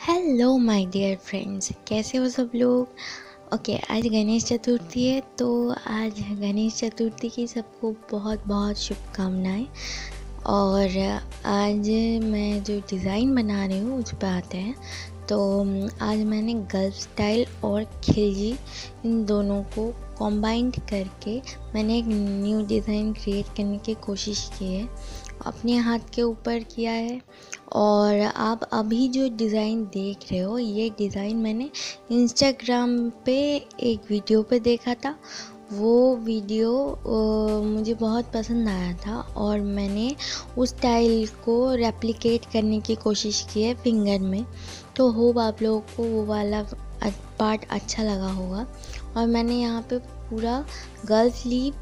Hello my dear friends, कैसे हो सब लोग। ओके, आज गणेश चतुर्थी है, तो आज गणेश चतुर्थी की सबको बहुत बहुत शुभकामनाएं। और आज मैं जो डिज़ाइन बना रही हूँ उस पर आते हैं। तो आज मैंने गल्फ स्टाइल और खिलजी इन दोनों को कॉम्बाइंड करके मैंने एक न्यू डिज़ाइन क्रिएट करने की कोशिश की है, अपने हाथ के ऊपर किया है। और आप अभी जो डिज़ाइन देख रहे हो, ये डिज़ाइन मैंने इंस्टाग्राम पे एक वीडियो पे देखा था। वो वीडियो मुझे बहुत पसंद आया था और मैंने उस स्टाइल को रेप्लिकेट करने की कोशिश की है फिंगर में। तो होप आप लोगों को वो वाला पार्ट अच्छा लगा होगा। और मैंने यहाँ पे पूरा गल्फ स्लीव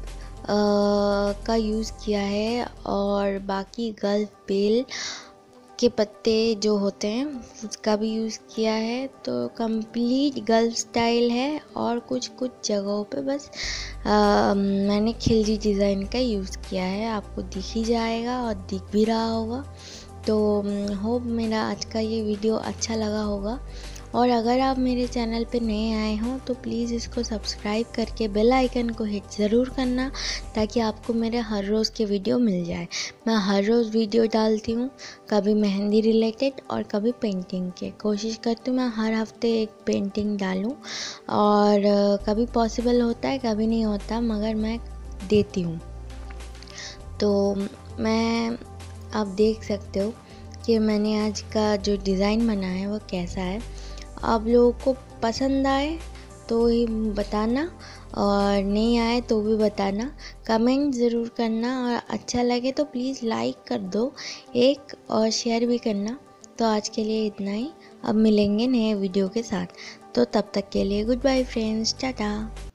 का यूज़ किया है और बाकी गल्फ बेल के पत्ते जो होते हैं उसका भी यूज़ किया है। तो कंप्लीट गल्फ स्टाइल है और कुछ कुछ जगहों पे बस मैंने खिलजी डिज़ाइन का यूज़ किया है। आपको दिख ही जाएगा और दिख भी रहा होगा। तो होप मेरा आज का ये वीडियो अच्छा लगा होगा। और अगर आप मेरे चैनल पे नए आए हों तो प्लीज़ इसको सब्सक्राइब करके बेल आइकन को हिट ज़रूर करना, ताकि आपको मेरे हर रोज़ के वीडियो मिल जाए। मैं हर रोज़ वीडियो डालती हूँ, कभी मेहंदी रिलेटेड और कभी पेंटिंग के। कोशिश करती हूँ मैं हर हफ्ते एक पेंटिंग डालूँ, और कभी पॉसिबल होता है कभी नहीं होता, मगर मैं देती हूँ। तो मैं आप देख सकते हो कि मैंने आज का जो डिज़ाइन बनाया है वो कैसा है। आप लोगों को पसंद आए तो ही बताना, और नहीं आए तो भी बताना, कमेंट ज़रूर करना। और अच्छा लगे तो प्लीज़ लाइक कर दो एक, और शेयर भी करना। तो आज के लिए इतना ही, अब मिलेंगे नए वीडियो के साथ। तो तब तक के लिए गुड बाय फ्रेंड्स, टाटा।